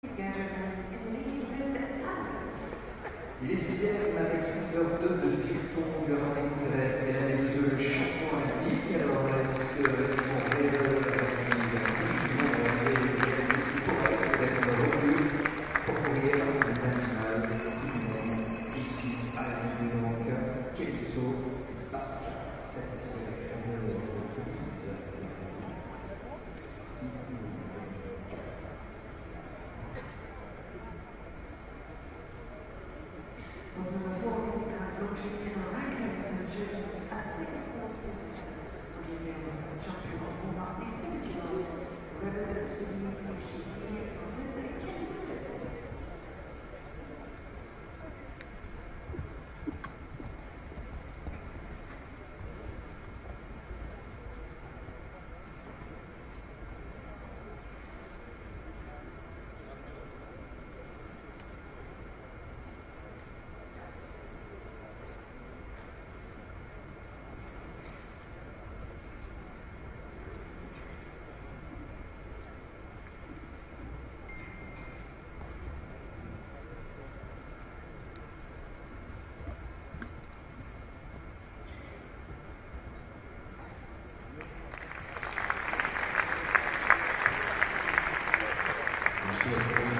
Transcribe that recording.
Il est 6e avec 6h02 de Firton durant les Coudray. Mesdames et messieurs, le champion olympique. Alors, est-ce que son rêve est aussi correct d'être revenu pour courir la finale ici à la Ville donc Kelso Spark, satisfait de Number 4, Indica launching Rankings has chosen as second horse for this 100-meter champion of Roma, the 70-year-old resident to be HTC Francis Kelso. Monsieur